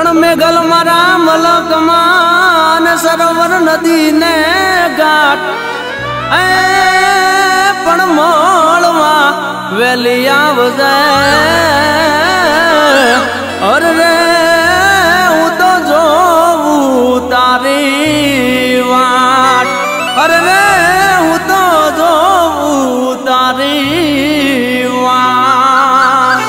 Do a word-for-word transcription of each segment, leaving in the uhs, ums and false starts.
पण मेघल मारा मलक मान सरोवर नदी ने घाट ए पण मोळवा वेली आवजे और रे हूँ तो जोवू तारी वाट और रे हूँ तो जोवू तारी वाट।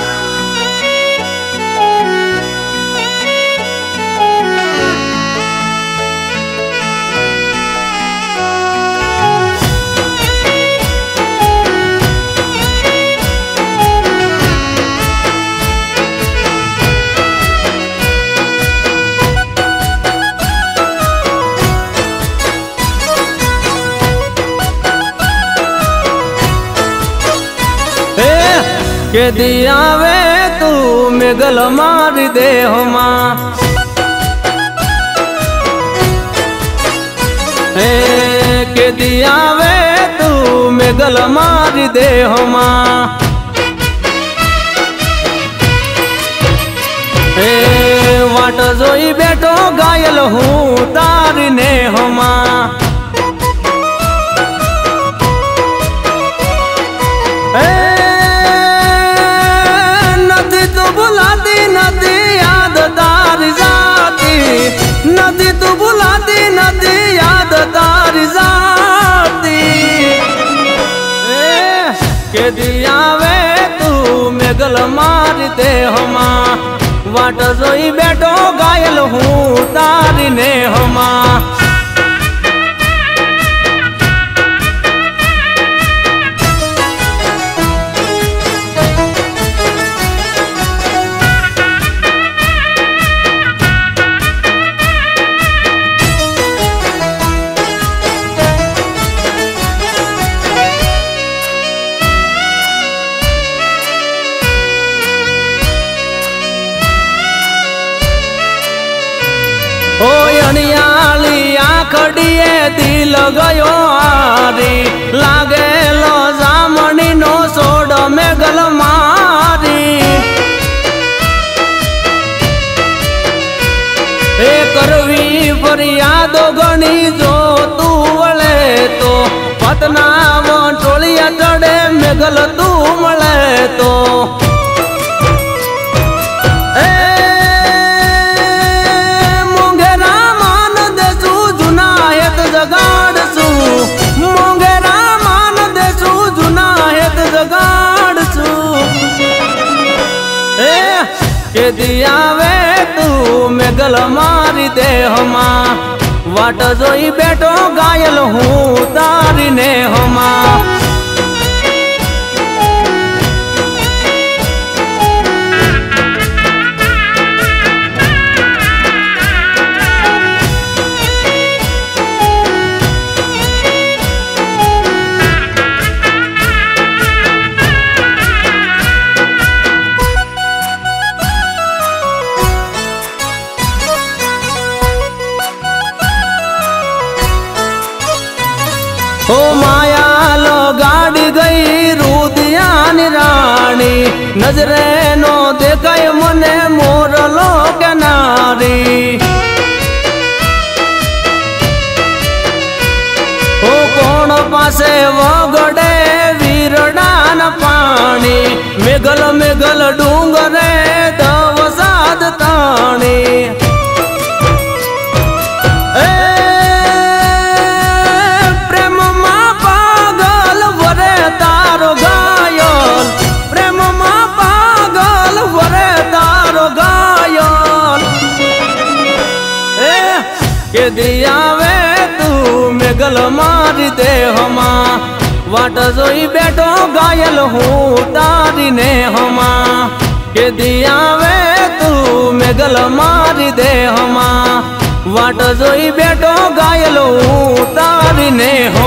के दिया वे तू मेघल मारी देह मां के दिया वे तू मेघल मारी देह मां वाट जोई बेटो घायल हूँ तारी नेह मां नदी याद तारी जाती नदी तू बुलाती नदी याद तारी जाती ए के दिया वे तू मेघल मारी दे हमा वाट जोई बेटो घायल हूँ तारी ने हमा। ओ अनियाली आखड़िए दिल गयो आरी लागे लो जामनी नो सोड मेघल मारी ए करवी फरियादो गणी जो तू वळे तो पतना टोलिया चढ़े मेघल तू मळे तो के दिया वे तू मेघल मारी दे हमा वाट जोई बेटो घायल हूँ तारी ने हमा। ओ माया लो गाड़ी गई रुदियानी रानी नजरे नो देखाय मने मोर लो के नारी ओ कोण पासे वगड़े वीरडान पानी मेघल मेघल डूंगरे दवसाद ताणी के दिया वे तू मेघल मारी दे हमा वाट जोई बेटो घायल हूँ तारी ने हमा। के दिया वे तू मेघल मारी दे हमा वाट जोई बेटो घायल हूँ तारी ने